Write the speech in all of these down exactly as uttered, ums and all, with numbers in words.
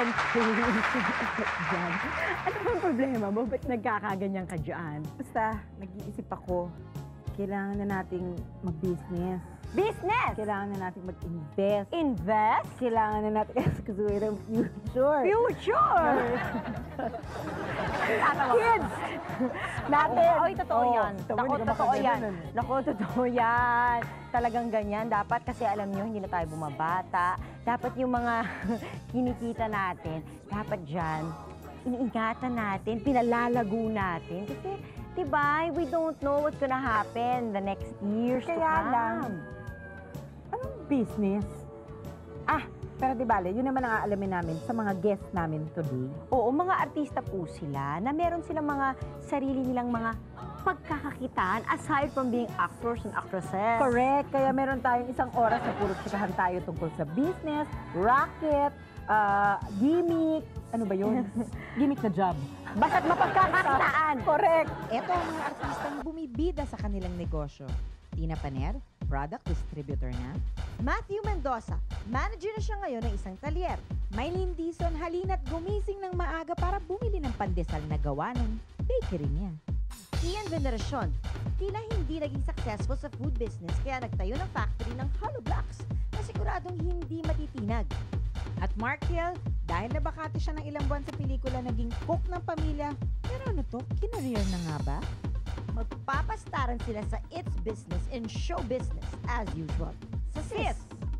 Diyan. Ano bang problema mo? Ba't nagkakaganyan ka dyan? Basta, nag-iisip ako, kailangan na nating mag-business. Business! Kailangan na nating mag-invest. Invest? Kailangan na natin kasuhin ang future. Future! Kids! Natin. Oy, totoo Oh, yan. tama, Naku, hindi ka totoo yan. makaganon eh. Naku, totoo yan. Talagang ganyan. Dapat kasi alam nyo, hindi na tayo bumabata. Dapat yung mga kinikita natin, dapat dyan, iniingatan natin, pinalalago natin. Kasi, diba, we don't know what's gonna happen the next years to Kaya come. lang, anong business? Ah, pero di bale, yun naman ang aalamin namin sa mga guests namin today. Oo, mga artista po sila na meron silang mga sarili nilang mga pagkakakitaan aside from being actors and actresses. Correct. Kaya meron tayong isang oras na puro tsikahan tayo tungkol sa business, racket, ah, gimmick, ano ba yun? Gimmick na job. Basta't mapagkakakitaan. Correct. Ito ang mga artistang bumibida sa kanilang negosyo. Tina Paner, product distributor na. Matthew Mendoza, manager na siya ngayon ng isang talyer. Maylene Dizon, halina't gumising ng maaga para bumili ng pandesal na gawa ng bakery niya. Ian Veneracion, tila hindi naging successful sa food business kaya nagtayo ng factory ng hollow blocks na siguradong hindi matitinag. At Mark Hill, dahil nabakante siya ng ilang buwan sa pelikula, naging cook ng pamilya. Pero ano to, kinareer na nga ba? Magpapastaran sila sa It's Business and Show Business as usual. Sa Sis!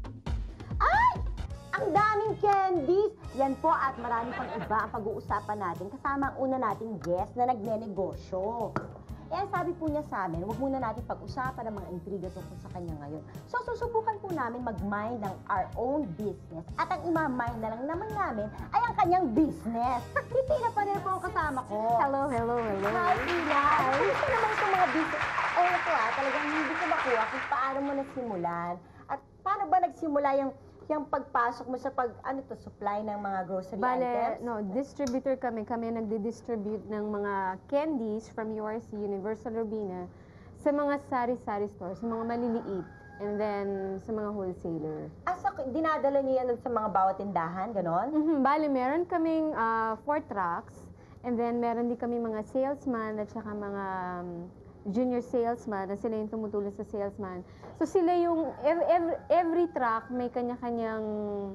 Ang daming candies! Yan po at marami pang iba ang pag-uusapan natin kasama ang una nating guest na nagne-negosyo. Eh, ang sabi po niya sa amin, huwag muna natin pag-usapan ang mga intriga tungkol sa kanya ngayon. So, susubukan po namin mag-mind ng our own business at ang ima-mind na lang naman namin ay ang kanyang business. Si Tina pa rin po ang kasama ko. Hello, hello, hello. Hi, Tina! Gusto naman itong mga business. Eh, ito ah, talagang hindi ko makuha kung paano mo nagsimulan. At paano ba nagsimula yung yung pagpasok mo sa pag, ano to, supply ng mga grocery Bale, items? no, distributor kami. Kami ang nagdi-distribute ng mga candies from U R C, Universal Robina, sa mga sari-sari stores, sa mga maliliit, and then sa mga wholesaler. Ah, so, dinadala niyo yan sa mga bawat tindahan, ganon? Mhm, bale, meron kaming ah, four trucks, and then meron din kami mga salesman at saka mga um, junior salesman na sila yung tumutulong sa salesman. So sila yung, every, every, every truck may kanya-kanyang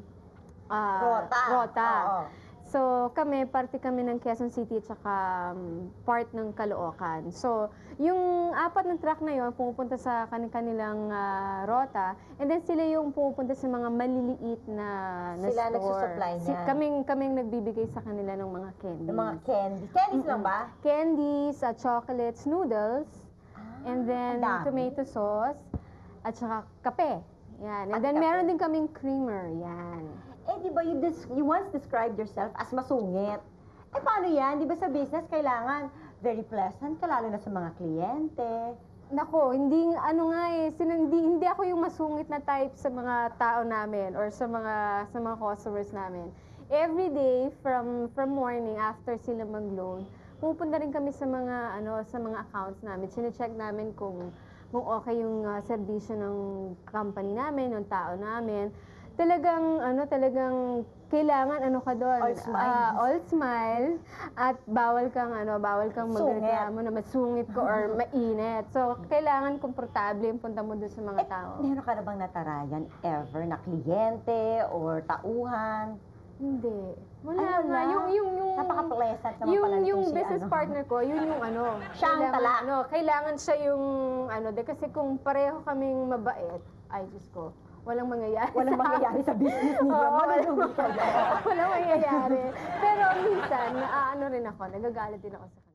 ah, Rota. rota. Oo. So kami, parte kami ng Quezon City at saka um, part ng Caloocan. So yung apat ng truck na yun, pumupunta sa kanilang uh, rota, and then sila yung pumupunta sa mga maliliit na, na Sila store. nagsusupply Si, niyan. kaming, kaming nagbibigay sa kanila ng mga candies. Yung mga candies. Candies lang ba? Candies, uh, chocolates, noodles, and then ang dami. tomato sauce, at saka kape. Yan. And At then kape. meron din kaming creamer. Yan. Eh, di ba, you, des- you once described yourself as masungit. Eh, paano yan? Di ba sa business, kailangan very pleasant ka, lalo na sa mga kliyente. Nako, hindi, ano nga eh, sin- hindi, hindi ako yung masungit na type sa mga tao namin or sa mga, sa mga customers namin. Every day, from, from morning, after sila mag-load, pupunta rin kami sa mga, ano, sa mga accounts namin. Sine-check namin kung, kung okay yung uh, serbisyo ng company namin, ng tao namin. Talagang, ano, talagang kailangan, ano ka doon? All smile. Ah, all smile. At bawal kang, ano, bawal kang Sungit. magreklamo na masungit ko or mainit. So, kailangan komportable yung punta mo doon sa mga Eh, tao. meron ka na bang natarayan ever na kliyente or tauhan? Hindi. Wala Ay, wala. nga. Yung, yung, yung, Napaka-pleasant naman yung, pala nitong yung si business ano. partner ko, yun yung ano. Siya ang kailangan, tala. Ano, kailangan siya yung, ano, de, kasi kung pareho kaming mabait, ay, Diyos ko, walang mangyayari. Walang sa- mangyayari sa business niyo. Oo, Malulungkot kayo. walang mangyayari. Pero minsan, naaano rin ako, nagagalit din ako sa kanila.